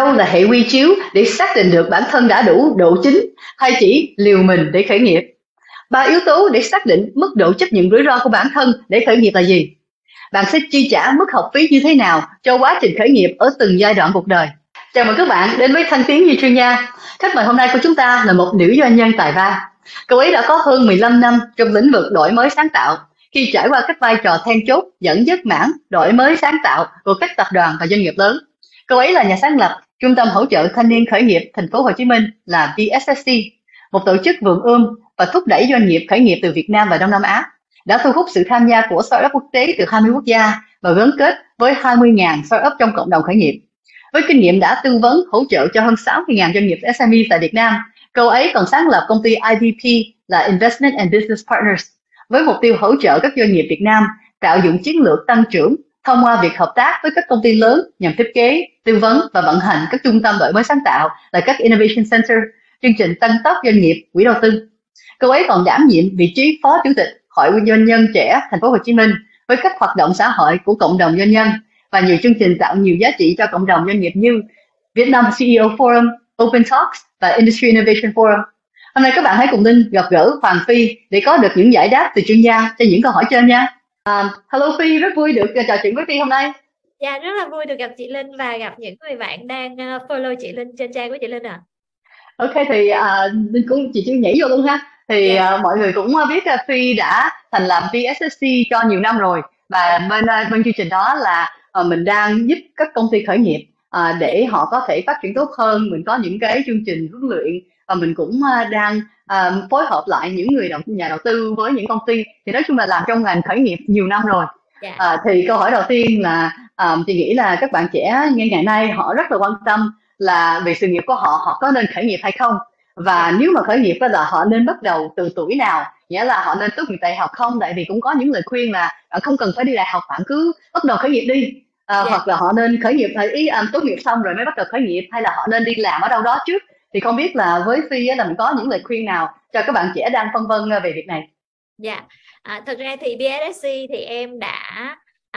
đâu là hệ quy chiếu để xác định được bản thân đã đủ độ chín hay chỉ liều mình để khởi nghiệp? Ba yếu tố để xác định mức độ chấp nhận rủi ro của bản thân để khởi nghiệp là gì? Bạn sẽ chi trả mức học phí như thế nào cho quá trình khởi nghiệp ở từng giai đoạn cuộc đời? Chào mừng các bạn đến với Thăng Tiến Như Chuyên Gia. Khách mời hôm nay của chúng ta là một nữ doanh nhân tài ba. Cô ấy đã có hơn 15 năm trong lĩnh vực đổi mới sáng tạo, khi trải qua các vai trò then chốt dẫn dắt mảng đổi mới sáng tạo của các tập đoàn và doanh nghiệp lớn. Cô ấy là nhà sáng lập Trung tâm hỗ trợ thanh niên khởi nghiệp Thành phố Hồ Chí Minh là VSSC, một tổ chức vườn ươm và thúc đẩy doanh nghiệp khởi nghiệp từ Việt Nam và Đông Nam Á, đã thu hút sự tham gia của startup quốc tế từ 20 quốc gia và gắn kết với 20.000 startup trong cộng đồng khởi nghiệp. Với kinh nghiệm đã tư vấn hỗ trợ cho hơn 60.000 doanh nghiệp SME tại Việt Nam, cô ấy còn sáng lập công ty IVP là Investment and Business Partners, với mục tiêu hỗ trợ các doanh nghiệp Việt Nam tạo dựng chiến lược tăng trưởng thông qua việc hợp tác với các công ty lớn nhằm thiết kế, tư vấn và vận hành các trung tâm đổi mới sáng tạo là các Innovation Center, chương trình tăng tốc doanh nghiệp, quỹ đầu tư. Cô ấy còn đảm nhiệm vị trí Phó Chủ tịch Hội Doanh nhân trẻ Thành phố Hồ Chí Minh với các hoạt động xã hội của cộng đồng doanh nhân và nhiều chương trình tạo nhiều giá trị cho cộng đồng doanh nghiệp như Vietnam CEO Forum, Open Talks và Industry Innovation Forum. Hôm nay các bạn hãy cùng Linh gặp gỡ Hoàng Phi để có được những giải đáp từ chuyên gia cho những câu hỏi trên nha. Hello Phi, rất vui được trò chuyện với Phi hôm nay. Dạ, rất là vui được gặp chị Linh và gặp những người bạn đang follow chị Linh trên trang của chị Linh ạ. Ok thì Linh cũng chị chưa nhảy vô luôn ha. Thì mọi người cũng biết Phi đã thành lập VSSC cho nhiều năm rồi, và bên chương trình đó là mình đang giúp các công ty khởi nghiệp để họ có thể phát triển tốt hơn. Mình có những cái chương trình huấn luyện và mình cũng đang phối hợp lại những người nhà đầu tư với những công ty, thì nói chung là làm trong ngành khởi nghiệp nhiều năm rồi. Thì câu hỏi đầu tiên là chị nghĩ là các bạn trẻ ngay ngày nay họ rất là quan tâm là về sự nghiệp của họ, họ có nên khởi nghiệp hay không, và nếu mà khởi nghiệp đó là họ nên bắt đầu từ tuổi nào, nghĩa là họ nên tốt nghiệp đại học không? Tại vì cũng có những lời khuyên là bạn không cần phải đi đại học, bạn cứ bắt đầu khởi nghiệp đi, hoặc là họ nên khởi nghiệp tốt nghiệp xong rồi mới bắt đầu khởi nghiệp, hay là họ nên đi làm ở đâu đó trước. Thì không biết là với Phi là mình có những lời khuyên nào cho các bạn trẻ đang phân vân về việc này? Dạ, thực ra thì BSSC thì em đã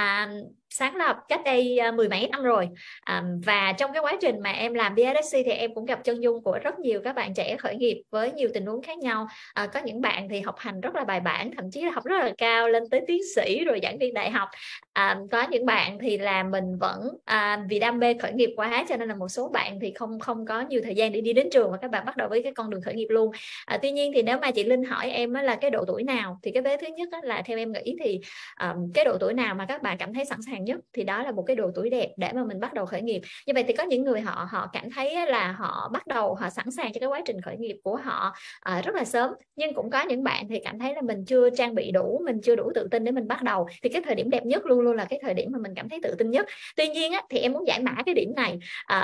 sáng lập cách đây mười mấy năm rồi, và trong cái quá trình mà em làm BSSC thì em cũng gặp chân dung của rất nhiều các bạn trẻ khởi nghiệp với nhiều tình huống khác nhau. Có những bạn thì học hành rất là bài bản, thậm chí là học rất là cao lên tới tiến sĩ rồi giảng viên đại học. Có những bạn thì là mình vẫn vì đam mê khởi nghiệp quá cho nên là một số bạn thì không có nhiều thời gian để đi đến trường và các bạn bắt đầu với cái con đường khởi nghiệp luôn. Tuy nhiên thì nếu mà chị Linh hỏi em là cái độ tuổi nào, thì cái vế thứ nhất là theo em nghĩ thì cái độ tuổi nào mà các bạn cảm thấy sẵn sàng nhất thì đó là một cái độ tuổi đẹp để mà mình bắt đầu khởi nghiệp. Như vậy thì có những người họ cảm thấy là họ bắt đầu, họ sẵn sàng cho cái quá trình khởi nghiệp của họ rất là sớm, nhưng cũng có những bạn thì cảm thấy là mình chưa trang bị đủ, mình chưa đủ tự tin để mình bắt đầu. Thì cái thời điểm đẹp nhất luôn luôn là cái thời điểm mà mình cảm thấy tự tin nhất. Tuy nhiên thì em muốn giải mã cái điểm này.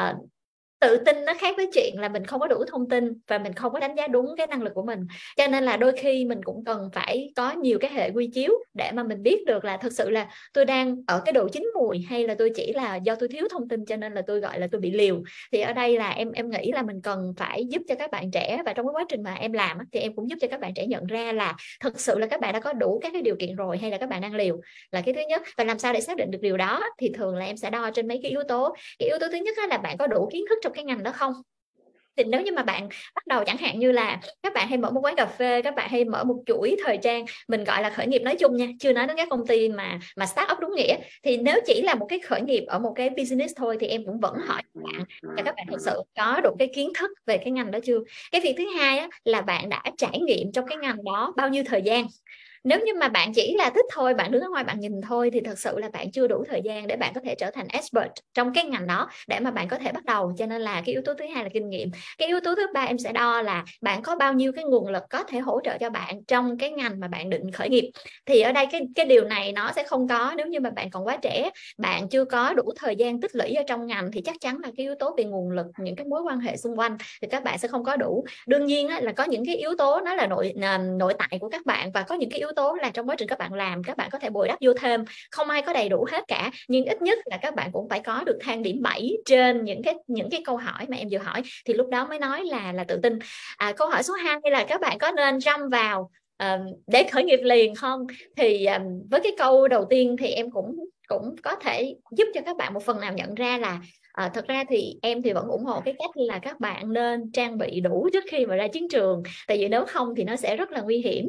Tự tin nó khác với chuyện là mình không có đủ thông tin và mình không có đánh giá đúng cái năng lực của mình. Cho nên là đôi khi mình cũng cần phải có nhiều cái hệ quy chiếu để mà mình biết được là thực sự là tôi đang ở cái độ chín mùi, hay là tôi chỉ là do tôi thiếu thông tin cho nên là tôi gọi là tôi bị liều. Thì ở đây là em nghĩ là mình cần phải giúp cho các bạn trẻ, và trong cái quá trình mà em làm thì em cũng giúp cho các bạn trẻ nhận ra là thực sự là các bạn đã có đủ các cái điều kiện rồi hay là các bạn đang liều, là cái thứ nhất. Và làm sao để xác định được điều đó thì thường là em sẽ đo trên mấy cái yếu tố. Cái yếu tố thứ nhất là bạn có đủ kiến thức trong cái ngành đó không. Thì nếu như mà bạn bắt đầu chẳng hạn như là các bạn hay mở một quán cà phê, các bạn hay mở một chuỗi thời trang, mình gọi là khởi nghiệp nói chung nha, chưa nói đến các công ty mà start up đúng nghĩa. Thì nếu chỉ là một cái khởi nghiệp ở một cái business thôi thì em cũng vẫn hỏi các bạn thực sự có đủ cái kiến thức về cái ngành đó chưa. Cái việc thứ hai là bạn đã trải nghiệm trong cái ngành đó bao nhiêu thời gian. Nếu như mà bạn chỉ là thích thôi, bạn đứng ở ngoài bạn nhìn thôi, thì thật sự là bạn chưa đủ thời gian để bạn có thể trở thành expert trong cái ngành đó để mà bạn có thể bắt đầu. Cho nên là cái yếu tố thứ hai là kinh nghiệm. Cái yếu tố thứ ba em sẽ đo là bạn có bao nhiêu cái nguồn lực có thể hỗ trợ cho bạn trong cái ngành mà bạn định khởi nghiệp. Thì ở đây cái điều này nó sẽ không có nếu như mà bạn còn quá trẻ, bạn chưa có đủ thời gian tích lũy ở trong ngành, thì chắc chắn là cái yếu tố về nguồn lực, những cái mối quan hệ xung quanh thì các bạn sẽ không có đủ. Đương nhiên là có những cái yếu tố nó là nội tại của các bạn, và có những cái yếu tố là trong quá trình các bạn làm các bạn có thể bồi đắp vô thêm. Không ai có đầy đủ hết cả, nhưng ít nhất là các bạn cũng phải có được thang điểm 7 trên những cái câu hỏi mà em vừa hỏi, thì lúc đó mới nói là tự tin. Câu hỏi số 2 là các bạn có nên jump vào để khởi nghiệp liền không. Thì với cái câu đầu tiên thì em cũng có thể giúp cho các bạn một phần nào nhận ra là Thật ra thì em thì vẫn ủng hộ cái cách là các bạn nên trang bị đủ trước khi mà ra chiến trường, tại vì nếu không thì nó sẽ rất là nguy hiểm.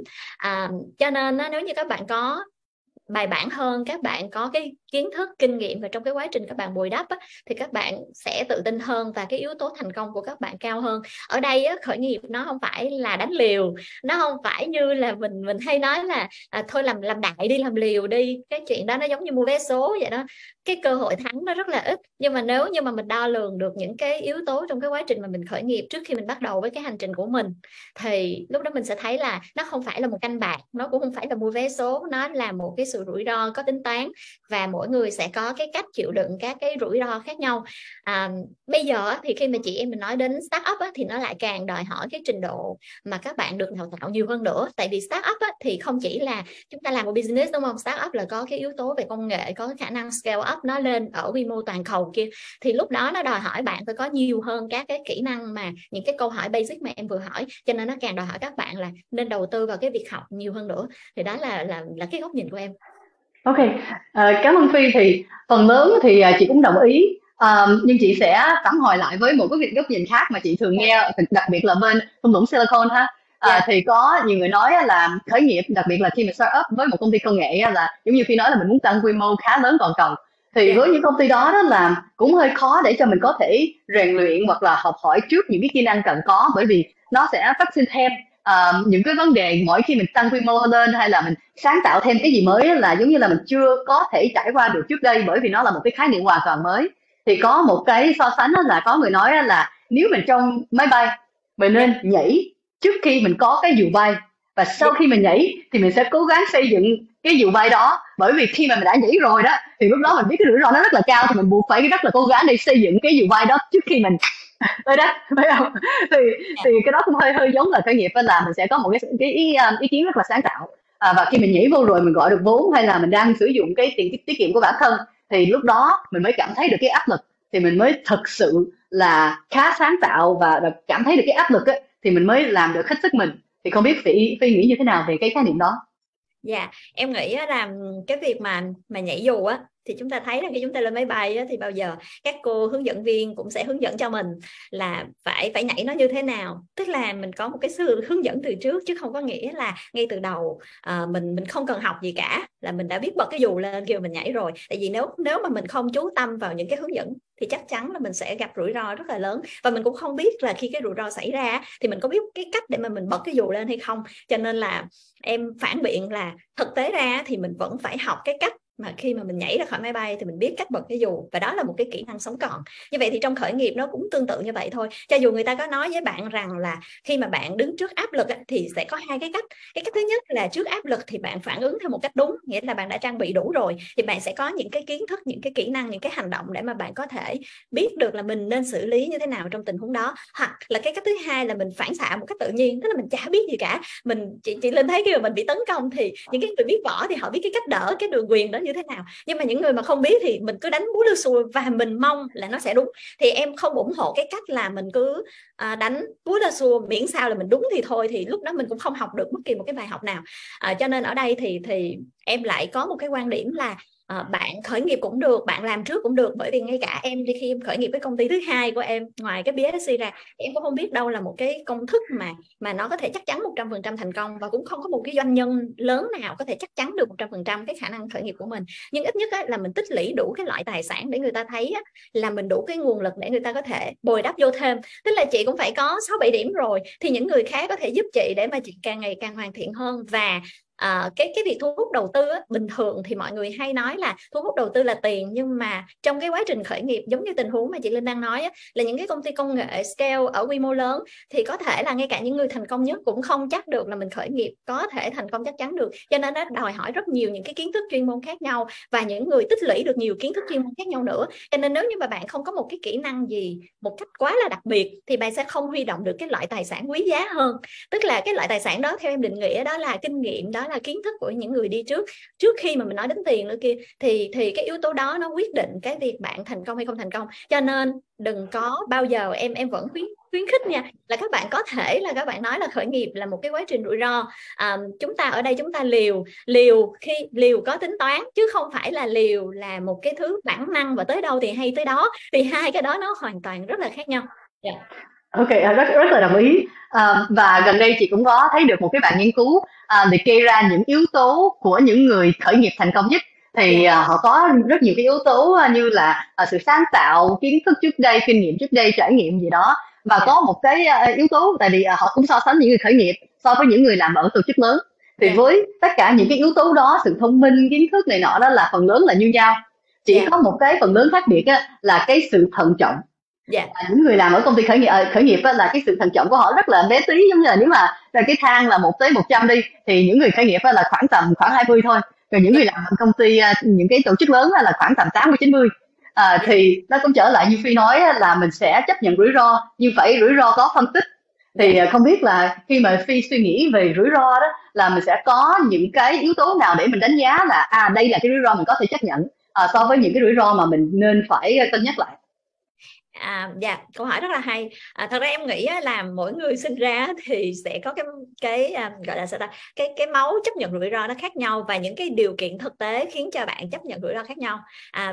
Cho nên nếu như các bạn có bài bản hơn, các bạn có cái kiến thức kinh nghiệm và trong cái quá trình các bạn bồi đắp á, thì các bạn sẽ tự tin hơn và cái yếu tố thành công của các bạn cao hơn. Ở đây á, khởi nghiệp nó không phải là đánh liều, nó không phải như là mình hay nói là thôi làm đại đi, làm liều đi, cái chuyện đó nó giống như mua vé số vậy đó, cái cơ hội thắng nó rất là ít. Nhưng mà nếu như mà mình đo lường được những cái yếu tố trong cái quá trình mà mình khởi nghiệp trước khi mình bắt đầu với cái hành trình của mình, thì lúc đó mình sẽ thấy là nó không phải là một canh bạc, nó cũng không phải là mua vé số, nó là một cái sự rủi ro có tính toán, và mỗi người sẽ có cái cách chịu đựng các cái rủi ro khác nhau. Bây giờ thì khi mà chị em mình nói đến start up thì nó lại càng đòi hỏi cái trình độ mà các bạn được đào tạo nhiều hơn nữa. Tại vì start up thì không chỉ là chúng ta làm một business, đúng không? Start up là có cái yếu tố về công nghệ, có khả năng scale up nó lên ở quy mô toàn cầu kia, thì lúc đó nó đòi hỏi bạn phải có nhiều hơn các cái kỹ năng mà những cái câu hỏi basic mà em vừa hỏi, cho nên nó càng đòi hỏi các bạn là nên đầu tư vào cái việc học nhiều hơn nữa. Thì đó là cái góc nhìn của em. Ok, cảm ơn Phi. Thì phần lớn thì chị cũng đồng ý. Nhưng chị sẽ phản hồi lại với một cái góc nhìn khác mà chị thường nghe, đặc biệt là bên thung lũng Silicon ha. Thì có nhiều người nói là khởi nghiệp, đặc biệt là khi mà start up với một công ty công nghệ là giống như Phi nói là mình muốn tăng quy mô khá lớn toàn cầu. Thì với những công ty đó đó là cũng hơi khó để cho mình có thể rèn luyện hoặc là học hỏi trước những cái kỹ năng cần có, bởi vì nó sẽ phát sinh thêm những cái vấn đề mỗi khi mình tăng quy mô lên hay là mình sáng tạo thêm cái gì mới là giống như là mình chưa có thể trải qua được trước đây, bởi vì nó là một cái khái niệm hoàn toàn mới. Thì có một cái so sánh là có người nói là nếu mình trong máy bay, mình nên nhảy trước khi mình có cái dù bay, và sau khi mình nhảy thì mình sẽ cố gắng xây dựng cái dù bay đó, bởi vì khi mà mình đã nhảy rồi đó thì lúc đó mình biết cái rủi ro nó rất là cao, thì mình buộc phải rất là cố gắng để xây dựng cái dù bay đó trước khi mình tới đó, phải không? Thì cái đó cũng hơi hơi giống là khởi nghiệp, là mình sẽ có một cái ý kiến rất là sáng tạo, và khi mình nhảy vô rồi mình gọi được vốn hay là mình đang sử dụng cái tiền tiết kiệm của bản thân, thì lúc đó mình mới cảm thấy được cái áp lực, thì mình mới thực sự là khá sáng tạo và cảm thấy được cái áp lực ấy, thì mình mới làm được hết sức mình. Thì không biết Phi nghĩ như thế nào về cái khái niệm đó? Dạ, em nghĩ là cái việc mà nhảy dù á, thì chúng ta thấy là khi chúng ta lên máy bay á, thì bao giờ các cô hướng dẫn viên cũng sẽ hướng dẫn cho mình là phải nhảy nó như thế nào. Tức là mình có một cái sự hướng dẫn từ trước, chứ không có nghĩa là ngay từ đầu mình không cần học gì cả là mình đã biết bật cái dù lên kêu mình nhảy rồi. Tại vì nếu mà mình không chú tâm vào những cái hướng dẫn thì chắc chắn là mình sẽ gặp rủi ro rất là lớn, và mình cũng không biết là khi cái rủi ro xảy ra thì mình có biết cái cách để mà mình bật cái dù lên hay không. Cho nên là em phản biện là thực tế ra thì mình vẫn phải học cái cách mà khi mà mình nhảy ra khỏi máy bay thì mình biết cách bật cái dù, và đó là một cái kỹ năng sống còn. Như vậy thì trong khởi nghiệp nó cũng tương tự như vậy thôi. Cho dù người ta có nói với bạn rằng là khi mà bạn đứng trước áp lực thì sẽ có hai cái cách. Cái cách thứ nhất là trước áp lực thì bạn phản ứng theo một cách đúng, nghĩa là bạn đã trang bị đủ rồi, thì bạn sẽ có những cái kiến thức, những cái kỹ năng, những cái hành động để mà bạn có thể biết được là mình nên xử lý như thế nào trong tình huống đó. Hoặc là cái cách thứ hai là mình phản xạ một cách tự nhiên, tức là mình chả biết gì cả. Chị Linh thấy khi mà mình bị tấn công thì những cái người biết võ thì họ biết cái cách đỡ cái đường quyền đó như thế nào, nhưng mà những người mà không biết thì mình cứ đánh búa lưu xùi và mình mong là nó sẽ đúng. Thì em không ủng hộ cái cách là mình cứ đánh búa lưu xùi miễn sao là mình đúng thì thôi, thì lúc đó mình cũng không học được bất kỳ một cái bài học nào. Cho nên ở đây thì em lại có một cái quan điểm là bạn khởi nghiệp cũng được, bạn làm trước cũng được. Bởi vì ngay cả em khi em khởi nghiệp với công ty thứ hai của em ngoài cái BSC ra, em cũng không biết đâu là một cái công thức mà nó có thể chắc chắn 100% thành công, và cũng không có một cái doanh nhân lớn nào có thể chắc chắn được 100% cái khả năng khởi nghiệp của mình. Nhưng ít nhất là mình tích lũy đủ cái loại tài sản để người ta thấy là mình đủ cái nguồn lực để người ta có thể bồi đắp vô thêm. Tức là chị cũng phải có 6-7 điểm rồi thì những người khác có thể giúp chị để mà chị càng ngày càng hoàn thiện hơn. Và cái việc thu hút đầu tư bình thường thì mọi người hay nói là thu hút đầu tư là tiền, nhưng mà trong cái quá trình khởi nghiệp giống như tình huống mà chị Linh đang nói là những cái công ty công nghệ scale ở quy mô lớn thì có thể là ngay cả những người thành công nhất cũng không chắc được là mình khởi nghiệp có thể thành công chắc chắn được. Cho nên nó đòi hỏi rất nhiều những cái kiến thức chuyên môn khác nhau, và những người tích lũy được nhiều kiến thức chuyên môn khác nhau nữa. Cho nên nếu như mà bạn không có một cái kỹ năng gì một cách quá là đặc biệt thì bạn sẽ không huy động được cái loại tài sản quý giá hơn. Tức là cái loại tài sản đó theo em định nghĩa đó là kinh nghiệm, đó là kiến thức của những người đi trước khi mà mình nói đến tiền nữa kia, thì cái yếu tố đó nó quyết định cái việc bạn thành công hay không thành công. Cho nên đừng có bao giờ em vẫn khuyến khích nha, là các bạn có thể là các bạn nói là khởi nghiệp là một cái quá trình rủi ro. Chúng ta ở đây chúng ta liều liều khi liều có tính toán, chứ không phải là liều là một cái thứ bản năng và tới đâu thì hay tới đó, thì hai cái đó nó hoàn toàn rất là khác nhau. Yeah. Ok, rất rất là đồng ý. Và gần đây chị cũng có thấy được một cái bạn nghiên cứu để kê ra những yếu tố của những người khởi nghiệp thành công nhất. Thì họ có rất nhiều cái yếu tố như là sự sáng tạo, kiến thức trước đây, kinh nghiệm trước đây, trải nghiệm gì đó. Và có một cái yếu tố, tại vì họ cũng so sánh những người khởi nghiệp so với những người làm ở tổ chức lớn. Thì với tất cả những cái yếu tố đó, sự thông minh, kiến thức này nọ đó là phần lớn là như nhau. Chỉ có một cái phần lớn khác biệt là cái sự thận trọng. Những người làm ở công ty khởi nghiệp là cái sự thận trọng của họ rất là bé tí, giống như là nếu mà cái thang là 1 tới 100 đi, thì những người khởi nghiệp là khoảng 20 thôi, còn những người làm ở công ty những cái tổ chức lớn là khoảng tầm 80 90. Thì nó cũng trở lại như Phi nói là mình sẽ chấp nhận rủi ro, nhưng phải rủi ro có phân tích. Thì không biết là khi mà Phi suy nghĩ về rủi ro đó, là mình sẽ có những cái yếu tố nào để mình đánh giá là đây là cái rủi ro mình có thể chấp nhận, so với những cái rủi ro mà mình nên phải cân nhắc lại. Dạ, câu hỏi rất là hay. Thật ra em nghĩ là mỗi người sinh ra thì sẽ có cái gọi là sao ta, cái máu chấp nhận rủi ro nó khác nhau, và những cái điều kiện thực tế khiến cho bạn chấp nhận rủi ro khác nhau.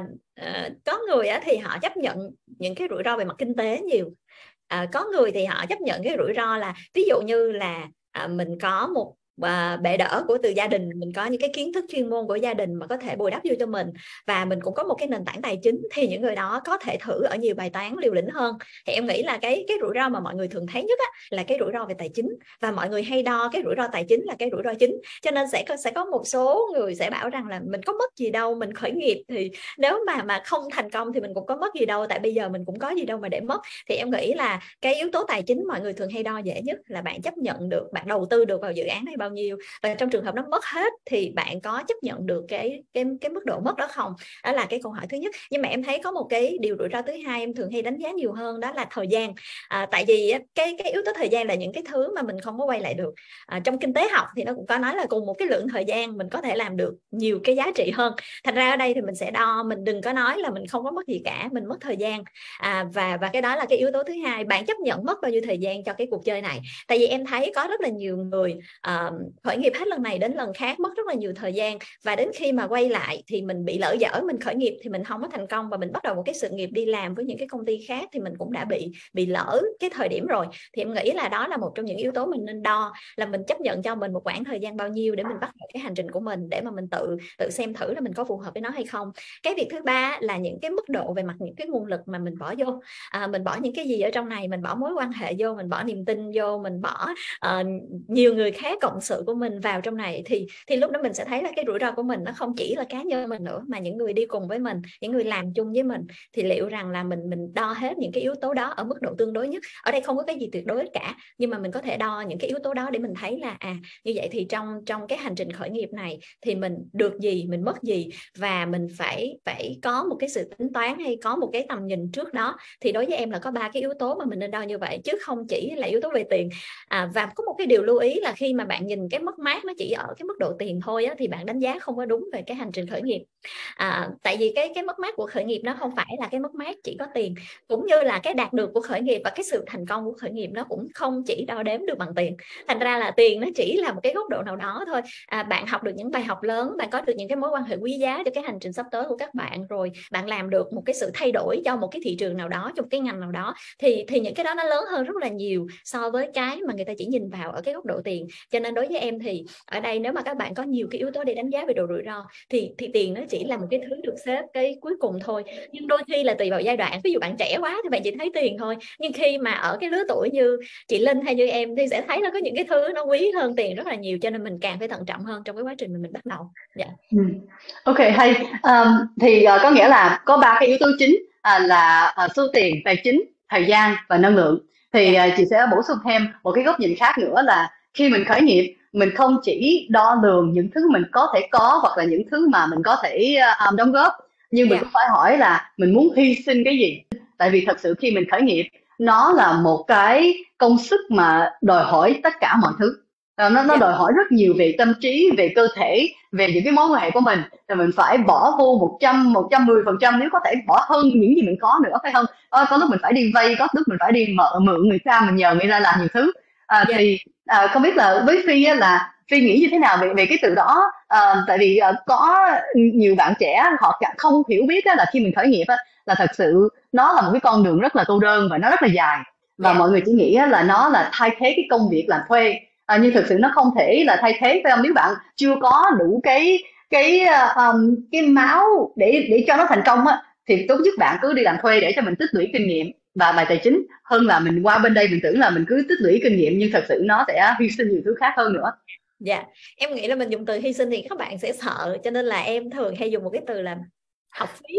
Có người thì họ chấp nhận những cái rủi ro về mặt kinh tế nhiều. Có người thì họ chấp nhận cái rủi ro là ví dụ như là mình có một bệ đỡ của từ gia đình, mình có những cái kiến thức chuyên môn của gia đình mà có thể bồi đắp vô cho mình, và mình cũng có một cái nền tảng tài chính, thì những người đó có thể thử ở nhiều bài toán liều lĩnh hơn. Thì em nghĩ là cái rủi ro mà mọi người thường thấy nhất là cái rủi ro về tài chính, và mọi người hay đo cái rủi ro tài chính là cái rủi ro chính. Cho nên sẽ có một số người sẽ bảo rằng là mình có mất gì đâu, mình khởi nghiệp thì nếu mà không thành công thì mình cũng có mất gì đâu, tại bây giờ mình cũng có gì đâu mà để mất. Thì em nghĩ là cái yếu tố tài chính mọi người thường hay đo dễ nhất, là bạn chấp nhận được, bạn đầu tư được vào dự án này bao nhiêu, và trong trường hợp nó mất hết thì bạn có chấp nhận được cái mức độ mất đó không. Đó là cái câu hỏi thứ nhất. Nhưng mà em thấy có một cái điều rủi ro thứ hai em thường hay đánh giá nhiều hơn, đó là thời gian. Tại vì cái yếu tố thời gian là những cái thứ mà mình không có quay lại được. Trong kinh tế học thì nó cũng có nói là cùng một cái lượng thời gian mình có thể làm được nhiều cái giá trị hơn. Thành ra ở đây thì mình sẽ đo, mình đừng có nói là mình không có mất gì cả, mình mất thời gian. Và cái đó là cái yếu tố thứ hai. Bạn chấp nhận mất bao nhiêu thời gian cho cái cuộc chơi này. Tại vì em thấy có rất là nhiều người khởi nghiệp hết lần này đến lần khác, mất rất là nhiều thời gian, và đến khi mà quay lại thì mình bị lỡ dở, mình khởi nghiệp thì mình không có thành công, và mình bắt đầu một cái sự nghiệp đi làm với những cái công ty khác thì mình cũng đã bị lỡ cái thời điểm rồi. Thì em nghĩ là đó là một trong những yếu tố mình nên đo, là mình chấp nhận cho mình một khoảng thời gian bao nhiêu để mình bắt đầu cái hành trình của mình, để mà mình tự xem thử là mình có phù hợp với nó hay không. Cái việc thứ ba là những cái mức độ về mặt những cái nguồn lực mà mình bỏ vô. Mình bỏ những cái gì ở trong này, mình bỏ mối quan hệ vô, mình bỏ niềm tin vô, mình bỏ nhiều người khác cộng sự của mình vào trong này, thì lúc đó mình sẽ thấy là cái rủi ro của mình nó không chỉ là cá nhân mình nữa, mà những người đi cùng với mình, những người làm chung với mình. Thì liệu rằng là mình đo hết những cái yếu tố đó ở mức độ tương đối nhất. Ở đây không có cái gì tuyệt đối cả, nhưng mà mình có thể đo những cái yếu tố đó để mình thấy là như vậy thì trong cái hành trình khởi nghiệp này thì mình được gì, mình mất gì, và mình phải có một cái sự tính toán hay có một cái tầm nhìn trước đó. Thì đối với em là có 3 cái yếu tố mà mình nên đo như vậy, chứ không chỉ là yếu tố về tiền. Và có một cái điều lưu ý là khi mà bạn nhìn cái mất mát nó chỉ ở cái mức độ tiền thôi thì bạn đánh giá không có đúng về cái hành trình khởi nghiệp. Tại vì cái mất mát của khởi nghiệp nó không phải là cái mất mát chỉ có tiền, cũng như là cái đạt được của khởi nghiệp và cái sự thành công của khởi nghiệp nó cũng không chỉ đo đếm được bằng tiền. Thành ra là tiền nó chỉ là một cái góc độ nào đó thôi. Bạn học được những bài học lớn, bạn có được những cái mối quan hệ quý giá cho cái hành trình sắp tới của các bạn, rồi bạn làm được một cái sự thay đổi cho một cái thị trường nào đó, trong cái ngành nào đó, thì những cái đó nó lớn hơn rất là nhiều so với cái mà người ta chỉ nhìn vào ở cái góc độ tiền. Cho nên đối với em thì ở đây nếu mà các bạn có nhiều cái yếu tố để đánh giá về độ rủi ro thì tiền nó chỉ là một cái thứ được xếp cái cuối cùng thôi. Nhưng đôi khi là tùy vào giai đoạn, ví dụ bạn trẻ quá thì bạn chỉ thấy tiền thôi, nhưng khi mà ở cái lứa tuổi như chị Linh hay như em thì sẽ thấy nó có những cái thứ nó quý hơn tiền rất là nhiều, cho nên mình càng phải thận trọng hơn trong cái quá trình mình bắt đầu. Ok, hay. Thì có nghĩa là có 3 cái yếu tố chính là số tiền, tài chính, thời gian và năng lượng. Thì chị sẽ bổ sung thêm một cái góc nhìn khác nữa, là khi mình khởi nghiệp, mình không chỉ đo lường những thứ mình có thể có hoặc là những thứ mà mình có thể đóng góp, nhưng mình cũng phải hỏi là mình muốn hy sinh cái gì. Tại vì thật sự khi mình khởi nghiệp, nó là một cái công sức mà đòi hỏi tất cả mọi thứ. Nó đòi hỏi rất nhiều về tâm trí, về cơ thể, về những cái mối quan hệ của mình, thì mình phải bỏ vô 110%, nếu có thể bỏ hơn những gì mình có nữa, phải không? Có lúc mình phải đi vay, có lúc mình phải đi mượn người ta, mình nhờ người ta làm nhiều thứ. Thì không biết là với Phi á, là Phi nghĩ như thế nào về về cái từ đó? Tại vì có nhiều bạn trẻ họ không hiểu biết á, là khi mình khởi nghiệp á, là thật sự nó là một cái con đường rất là cô đơn và nó rất là dài, và mọi người chỉ nghĩ á, là nó là thay thế cái công việc làm thuê. Nhưng thực sự nó không thể là thay thế, phải không? Nếu bạn chưa có đủ cái máu để cho nó thành công á, thì tốt nhất bạn cứ đi làm thuê để cho mình tích lũy kinh nghiệm và bài tài chính, hơn là mình qua bên đây mình tưởng là mình cứ tích lũy kinh nghiệm, nhưng thật sự nó sẽ hy sinh nhiều thứ khác hơn nữa. Dạ, em nghĩ là mình dùng từ hy sinh thì các bạn sẽ sợ, cho nên là em thường hay dùng một cái từ là học phí.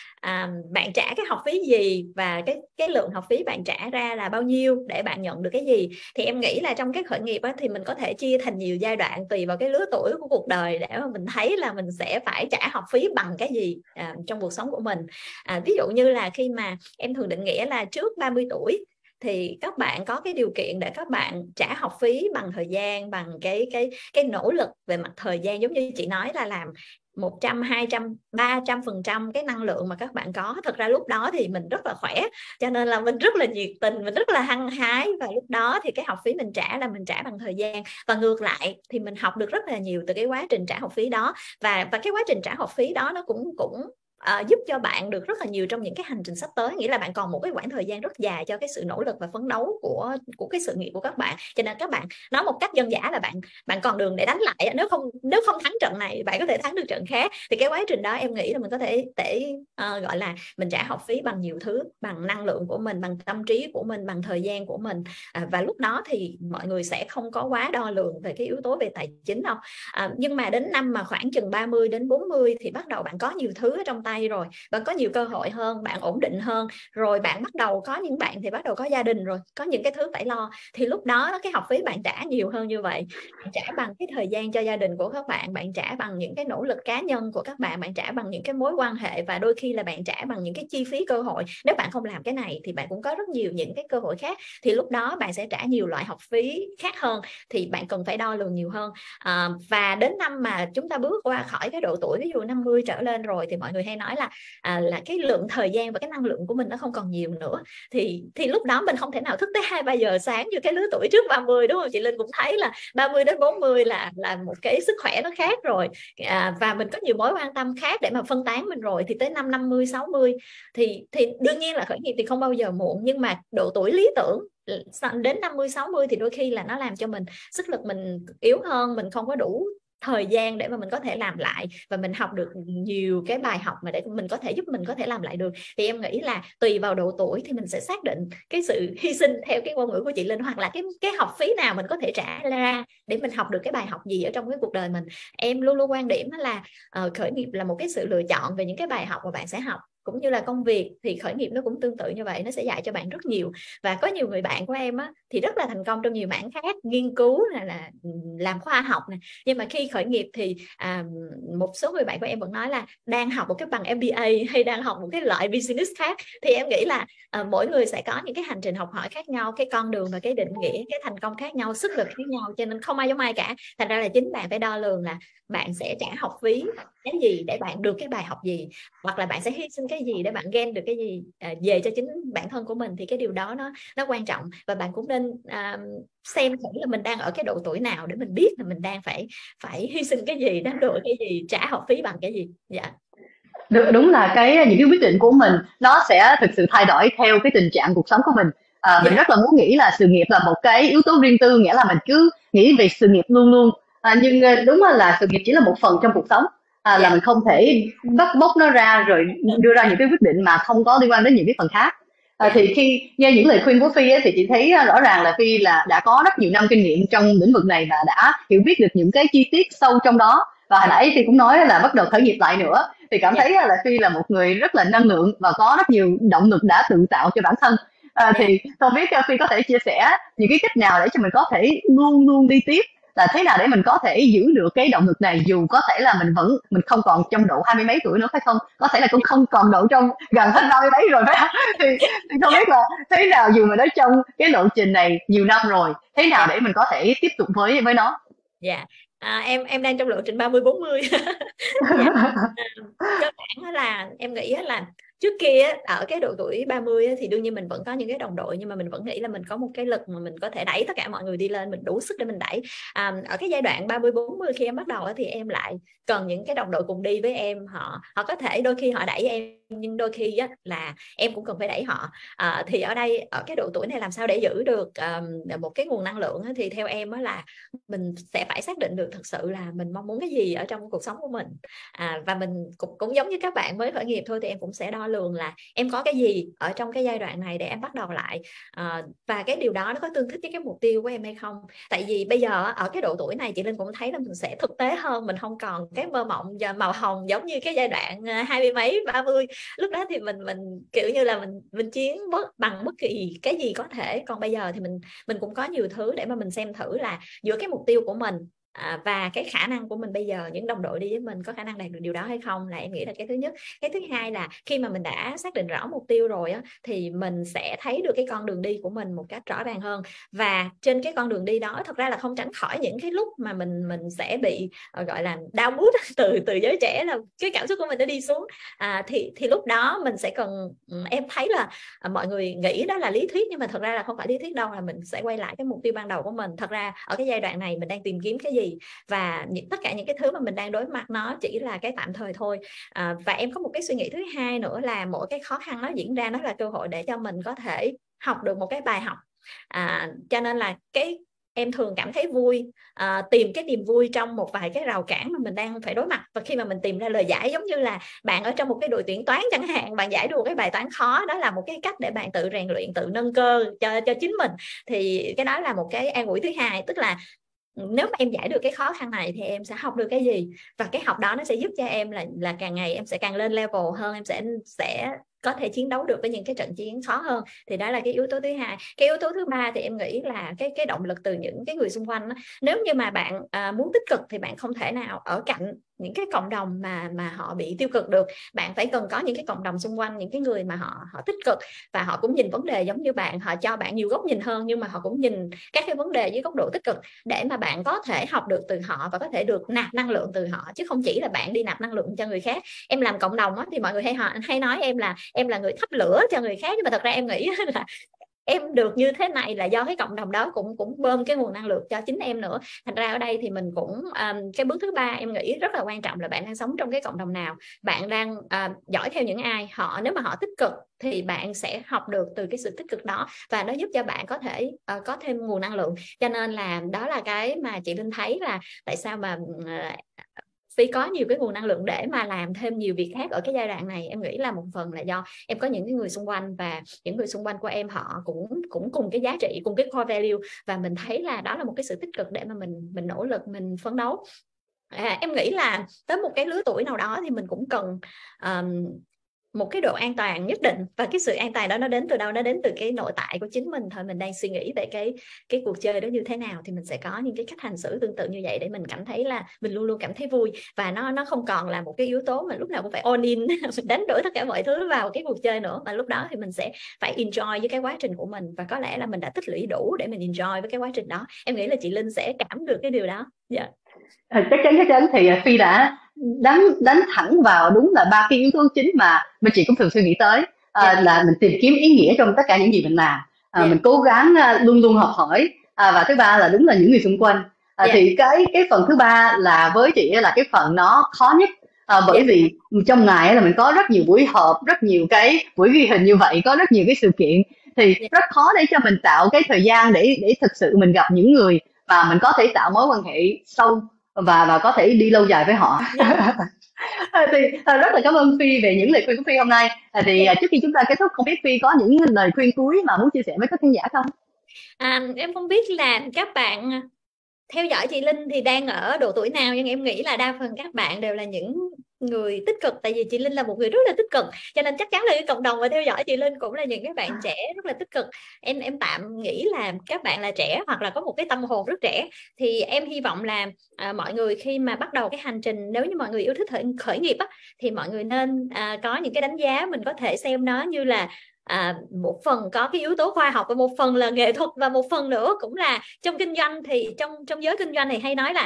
Bạn trả cái học phí gì và cái lượng học phí bạn trả ra là bao nhiêu để bạn nhận được cái gì. Thì em nghĩ là trong cái khởi nghiệp á, thì mình có thể chia thành nhiều giai đoạn tùy vào cái lứa tuổi của cuộc đời để mà mình thấy là mình sẽ phải trả học phí bằng cái gì trong cuộc sống của mình. Ví dụ như là khi mà em thường định nghĩa là trước 30 tuổi thì các bạn có cái điều kiện để các bạn trả học phí bằng thời gian, bằng cái nỗ lực về mặt thời gian, giống như chị nói là làm 100, 200, 300% cái năng lượng mà các bạn có. Thật ra lúc đó thì mình rất là khỏe, cho nên là mình rất là nhiệt tình, mình rất là hăng hái, và lúc đó thì cái học phí mình trả là mình trả bằng thời gian. Và ngược lại thì mình học được rất là nhiều từ cái quá trình trả học phí đó, và cái quá trình trả học phí đó nó cũng giúp cho bạn được rất là nhiều trong những cái hành trình sắp tới, nghĩa là bạn còn một cái quãng thời gian rất dài cho cái sự nỗ lực và phấn đấu của cái sự nghiệp của các bạn. Cho nên các bạn nói một cách dân dã là bạn còn đường để đánh lại, nếu không thắng trận này bạn có thể thắng được trận khác. Thì cái quá trình đó em nghĩ là mình có thể gọi là mình trả học phí bằng nhiều thứ, bằng năng lượng của mình, bằng tâm trí của mình, bằng thời gian của mình. Và lúc đó thì mọi người sẽ không có quá đo lường về cái yếu tố về tài chính đâu. Nhưng mà đến năm mà khoảng chừng 30 đến 40 thì bắt đầu bạn có nhiều thứ ở trong tay rồi, bạn có nhiều cơ hội hơn, bạn ổn định hơn rồi, bạn bắt đầu có những bạn thì bắt đầu có gia đình rồi, có những cái thứ phải lo. Thì lúc đó cái học phí bạn trả nhiều hơn như vậy, bạn trả bằng cái thời gian cho gia đình của các bạn, bạn trả bằng những cái nỗ lực cá nhân của các bạn, bạn trả bằng những cái mối quan hệ, và đôi khi là bạn trả bằng những cái chi phí cơ hội. Nếu bạn không làm cái này thì bạn cũng có rất nhiều những cái cơ hội khác, thì lúc đó bạn sẽ trả nhiều loại học phí khác hơn, thì bạn cần phải đo lường nhiều hơn. Và đến năm mà chúng ta bước qua khỏi cái độ tuổi ví dụ 50 trở lên rồi thì mọi người hay nói là cái lượng thời gian và cái năng lượng của mình nó không còn nhiều nữa, thì lúc đó mình không thể nào thức tới 2-3 giờ sáng như cái lứa tuổi trước 30, đúng không? Chị Linh cũng thấy là 30 đến 40 là một cái sức khỏe nó khác rồi, và mình có nhiều mối quan tâm khác để mà phân tán mình rồi, thì tới năm 50, 60 thì đương nhiên là khởi nghiệp thì không bao giờ muộn, nhưng mà độ tuổi lý tưởng đến 50, 60 thì đôi khi là nó làm cho mình sức lực mình yếu hơn, mình không có đủ thời gian để mà mình có thể làm lại, và mình học được nhiều cái bài học mà để mình có thể giúp mình có thể làm lại được. Thì em nghĩ là tùy vào độ tuổi thì mình sẽ xác định cái sự hy sinh theo cái ngôn ngữ của chị Linh, hoặc là cái học phí nào mình có thể trả ra để mình học được cái bài học gì ở trong cái cuộc đời mình. Em luôn luôn quan điểm là khởi nghiệp là một cái sự lựa chọn về những cái bài học mà bạn sẽ học, cũng như là công việc thì khởi nghiệp nó cũng tương tự như vậy, nó sẽ dạy cho bạn rất nhiều. Và có nhiều người bạn của em á, thì rất là thành công trong nhiều mảng khác, nghiên cứu là làm khoa học này, nhưng mà khi khởi nghiệp thì một số người bạn của em vẫn nói là đang học một cái bằng MBA hay đang học một cái loại business khác. Thì em nghĩ là mỗi người sẽ có những cái hành trình học hỏi khác nhau, cái con đường và cái định nghĩa cái thành công khác nhau, sức lực khác nhau, cho nên không ai giống ai cả. Thành ra là chính bạn phải đo lường là bạn sẽ trả học phí cái gì để bạn được cái bài học gì, hoặc là bạn sẽ hy sinh cái gì để bạn gain được cái gì về cho chính bản thân của mình. Thì cái điều đó nó quan trọng, và bạn cũng nên xem thử là mình đang ở cái độ tuổi nào để mình biết là mình đang phải hy sinh cái gì, đánh đổi cái gì, trả học phí bằng cái gì. Dạ. Đúng là những cái quyết định của mình nó sẽ thực sự thay đổi theo cái tình trạng cuộc sống của mình. Mình rất là muốn nghĩ là sự nghiệp là một cái yếu tố riêng tư, nghĩa là mình cứ nghĩ về sự nghiệp luôn luôn, nhưng đúng là sự nghiệp chỉ là một phần trong cuộc sống. Là mình không thể bắt bóc nó ra rồi đưa ra những cái quyết định mà không có liên quan đến những cái phần khác. Thì khi nghe những lời khuyên của Phi ấy, thì chị thấy rõ ràng là Phi đã có rất nhiều năm kinh nghiệm trong lĩnh vực này và đã hiểu biết được những cái chi tiết sâu trong đó. Và hồi nãy Phi cũng nói là bắt đầu khởi nghiệp lại nữa, thì cảm thấy là Phi là một người rất là năng lượng và có rất nhiều động lực đã tự tạo cho bản thân. Thì không biết Phi có thể chia sẻ những cái cách nào để cho mình có thể luôn luôn đi tiếp, là thế nào để mình có thể giữ được cái động lực này, dù có thể là mình không còn trong độ 20 mấy tuổi nữa, phải không? Có thể là cũng không còn độ trong gần hết 30 mấy rồi, phải không? Thì không biết là thế nào, dù mà nói trong cái lộ trình này nhiều năm rồi, thế nào để mình có thể tiếp tục với nó? Dạ, Em đang trong lộ trình 30-40. Dạ. À, cơ bản là em nghĩ là trước kia ở cái độ tuổi 30 thì đương nhiên mình vẫn có những cái đồng đội, nhưng mà mình vẫn nghĩ là mình có một cái lực mà mình có thể đẩy tất cả mọi người đi lên, mình đủ sức để mình đẩy. Ở cái giai đoạn 30-40 khi em bắt đầu thì em lại cần những cái đồng đội cùng đi với em. Họ có thể đôi khi họ đẩy em, nhưng đôi khi là em cũng cần phải đẩy họ. Thì ở đây ở cái độ tuổi này làm sao để giữ được một cái nguồn năng lượng thì theo em là mình sẽ phải xác định được thực sự là mình mong muốn cái gì ở trong cuộc sống của mình. Và mình cũng giống như các bạn mới khởi nghiệp thôi, thì em cũng sẽ đo lường là em có cái gì ở trong cái giai đoạn này để em bắt đầu lại, và cái điều đó nó có tương thích với cái mục tiêu của em hay không. Tại vì bây giờ ở cái độ tuổi này chị Linh cũng thấy là mình sẽ thực tế hơn, mình không còn cái mơ mộng và màu hồng giống như cái giai đoạn 20 mấy 30. Lúc đó thì mình kiểu như là mình chiến bằng bất kỳ cái gì có thể. Còn bây giờ thì mình cũng có nhiều thứ để mà mình xem thử là giữa cái mục tiêu của mình và cái khả năng của mình bây giờ, những đồng đội đi với mình có khả năng đạt được điều đó hay không, là em nghĩ là cái thứ nhất. Cái thứ hai là khi mà mình đã xác định rõ mục tiêu rồi thì mình sẽ thấy được cái con đường đi của mình một cách rõ ràng hơn. Và trên cái con đường đi đó thật ra là không tránh khỏi những cái lúc mà mình sẽ bị gọi là down mood từ giới trẻ, là cái cảm xúc của mình nó đi xuống. Thì lúc đó mình sẽ cần, em thấy là mọi người nghĩ đó là lý thuyết, nhưng mà thật ra là không phải lý thuyết đâu, là mình sẽ quay lại cái mục tiêu ban đầu của mình. Thật ra ở cái giai đoạn này mình đang tìm kiếm cái gì, và tất cả những cái thứ mà mình đang đối mặt nó chỉ là cái tạm thời thôi. Và em có một cái suy nghĩ thứ hai nữa là mỗi cái khó khăn nó diễn ra nó là cơ hội để cho mình có thể học được một cái bài học. Cho nên là em thường cảm thấy vui, tìm cái niềm vui trong một vài cái rào cản mà mình đang phải đối mặt. Và khi mà mình tìm ra lời giải, giống như là bạn ở trong một cái đội tuyển toán chẳng hạn, bạn giải được cái bài toán khó, đó là một cái cách để bạn tự rèn luyện, tự nâng cơ cho chính mình. Thì cái đó là một cái an ủi thứ hai, tức là nếu mà em giải được cái khó khăn này thì em sẽ học được cái gì, và cái học đó nó sẽ giúp cho em là càng ngày em sẽ càng lên level hơn, em sẽ có thể chiến đấu được với những cái trận chiến khó hơn. Thì đó là cái yếu tố thứ hai. Cái yếu tố thứ ba thì em nghĩ là cái động lực từ những cái người xung quanh đó. Nếu như mà bạn muốn tích cực thì bạn không thể nào ở cạnh những cái cộng đồng mà họ bị tiêu cực được. Bạn phải cần có những cái cộng đồng xung quanh, những cái người mà họ tích cực và họ cũng nhìn vấn đề giống như bạn, họ cho bạn nhiều góc nhìn hơn, nhưng mà họ cũng nhìn các cái vấn đề dưới góc độ tích cực, để mà bạn có thể học được từ họ và có thể được nạp năng lượng từ họ, chứ không chỉ là bạn đi nạp năng lượng cho người khác. Em làm cộng đồng thì mọi người hay nói em là người thắp lửa cho người khác, nhưng mà thật ra em nghĩ là em được như thế này là do cái cộng đồng đó cũng bơm cái nguồn năng lượng cho chính em nữa. Thành ra ở đây thì mình cũng cái bước thứ ba em nghĩ rất là quan trọng là bạn đang sống trong cái cộng đồng nào, bạn đang dõi theo những ai. Nếu mà họ tích cực thì bạn sẽ học được từ cái sự tích cực đó, và nó giúp cho bạn có thể có thêm nguồn năng lượng. Cho nên là đó là cái mà chị Linh thấy là tại sao mà Phi có nhiều cái nguồn năng lượng để mà làm thêm nhiều việc khác ở cái giai đoạn này. Em nghĩ là một phần là do em có những cái người xung quanh, và những người xung quanh của em họ cũng cùng cái giá trị, cùng cái core value, và mình thấy là đó là một cái sự tích cực để mà mình nỗ lực, mình phấn đấu. Em nghĩ là tới một cái lứa tuổi nào đó thì mình cũng cần một cái độ an toàn nhất định, và cái sự an toàn đó nó đến từ đâu? Nó đến từ cái nội tại của chính mình thôi. Mình đang suy nghĩ về cái cuộc chơi đó như thế nào thì mình sẽ có những cái cách hành xử tương tự như vậy, để mình cảm thấy là mình luôn luôn cảm thấy vui, và nó không còn là một cái yếu tố mà lúc nào cũng phải all in mình đánh đổi tất cả mọi thứ vào cái cuộc chơi nữa, mà lúc đó thì mình sẽ phải enjoy với cái quá trình của mình, và có lẽ là mình đã tích lũy đủ để mình enjoy với cái quá trình đó. Em nghĩ là chị Linh sẽ cảm được cái điều đó. Dạ. Chắc chắn thì Phi đã đánh thẳng vào đúng là ba cái yếu tố chính mà chị cũng thường suy nghĩ tới, là mình tìm kiếm ý nghĩa trong tất cả những gì mình làm, mình cố gắng luôn luôn học hỏi, và thứ ba là đúng là những người xung quanh. Thì cái phần thứ ba là với chị là cái phần nó khó nhất, bởi vì trong ngày là mình có rất nhiều buổi họp, rất nhiều cái buổi ghi hình như vậy, có rất nhiều cái sự kiện, thì rất khó để cho mình tạo cái thời gian để thực sự mình gặp những người mà mình có thể tạo mối quan hệ sâu và có thể đi lâu dài với họ. Thì rất là cảm ơn Phi về những lời khuyên của Phi hôm nay. Thì trước khi chúng ta kết thúc, không biết Phi có những lời khuyên cuối mà muốn chia sẻ với các khán giả không? Em không biết là các bạn theo dõi chị Linh thì đang ở độ tuổi nào, nhưng em nghĩ là đa phần các bạn đều là những người tích cực, tại vì chị Linh là một người rất là tích cực, cho nên chắc chắn là cái cộng đồng mà theo dõi chị Linh cũng là những cái bạn trẻ rất là tích cực. Em tạm nghĩ là các bạn là trẻ hoặc là có một cái tâm hồn rất trẻ, thì em hy vọng là mọi người khi mà bắt đầu cái hành trình, nếu như mọi người yêu thích khởi nghiệp thì mọi người nên có những cái đánh giá, mình có thể xem nó như là một phần có cái yếu tố khoa học, và một phần là nghệ thuật, và một phần nữa cũng là trong kinh doanh. Thì trong giới kinh doanh thì hay nói là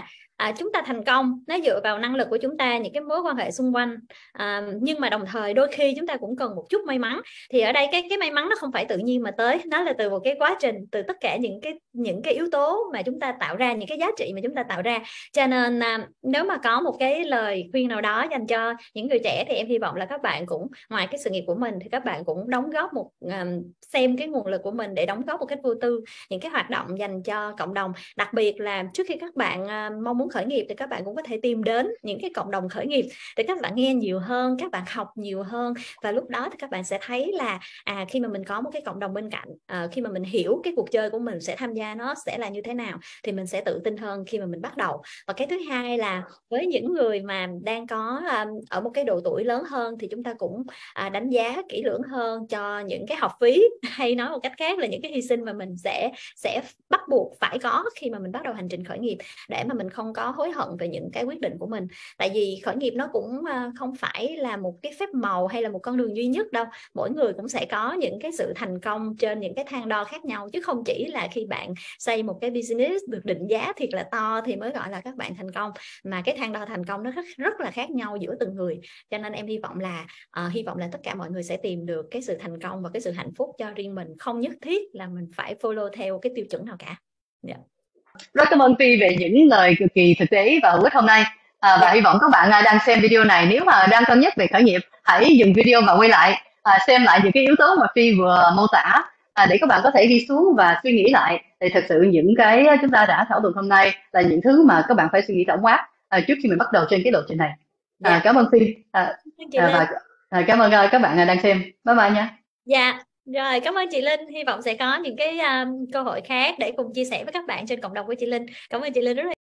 chúng ta thành công nó dựa vào năng lực của chúng ta, những cái mối quan hệ xung quanh, nhưng mà đồng thời đôi khi chúng ta cũng cần một chút may mắn. Thì ở đây cái may mắn nó không phải tự nhiên mà tới, nó là từ một cái quá trình, từ tất cả những cái yếu tố mà chúng ta tạo ra, những cái giá trị mà chúng ta tạo ra. Cho nên nếu mà có một cái lời khuyên nào đó dành cho những người trẻ thì em hy vọng là các bạn cũng, ngoài cái sự nghiệp của mình thì các bạn cũng đóng góp một, xem cái nguồn lực của mình để đóng góp một cách vô tư những cái hoạt động dành cho cộng đồng. Đặc biệt là trước khi các bạn mong muốn khởi nghiệp thì các bạn cũng có thể tìm đến những cái cộng đồng khởi nghiệp để các bạn nghe nhiều hơn, các bạn học nhiều hơn, và lúc đó thì các bạn sẽ thấy là khi mà mình có một cái cộng đồng bên cạnh, khi mà mình hiểu cái cuộc chơi của mình sẽ tham gia nó sẽ là như thế nào thì mình sẽ tự tin hơn khi mà mình bắt đầu. Và cái thứ hai là với những người mà đang có ở một cái độ tuổi lớn hơn thì chúng ta cũng đánh giá kỹ lưỡng hơn cho những cái học phí, hay nói một cách khác là những cái hy sinh mà mình sẽ bắt buộc phải có khi mà mình bắt đầu hành trình khởi nghiệp, để mà mình không có hối hận về những cái quyết định của mình. Tại vì khởi nghiệp nó cũng không phải là một cái phép màu hay là một con đường duy nhất đâu. Mỗi người cũng sẽ có những cái sự thành công trên những cái thang đo khác nhau, chứ không chỉ là khi bạn xây một cái business được định giá thiệt là to thì mới gọi là các bạn thành công, mà cái thang đo thành công nó rất là khác nhau giữa từng người. Cho nên em hy vọng là tất cả mọi người sẽ tìm được cái sự thành công và cái sự hạnh phúc cho riêng mình, không nhất thiết là mình phải follow theo cái tiêu chuẩn nào cả. Yeah. Rất cảm ơn Phi về những lời cực kỳ thực tế và hữu ích hôm nay. Và hy vọng các bạn đang xem video này, nếu mà đang cân nhắc về khởi nghiệp, hãy dừng video và quay lại xem lại những cái yếu tố mà Phi vừa mô tả, để các bạn có thể đi xuống và suy nghĩ lại. Thì thật sự những cái chúng ta đã thảo luận hôm nay là những thứ mà các bạn phải suy nghĩ tổng quát trước khi mình bắt đầu trên cái lộ trình này. Cảm ơn Phi và cảm ơn các bạn đang xem. Bye bye nha. Dạ. Rồi, cảm ơn chị Linh. Hy vọng sẽ có những cái cơ hội khác để cùng chia sẻ với các bạn trên cộng đồng của chị Linh. Cảm ơn chị Linh rất là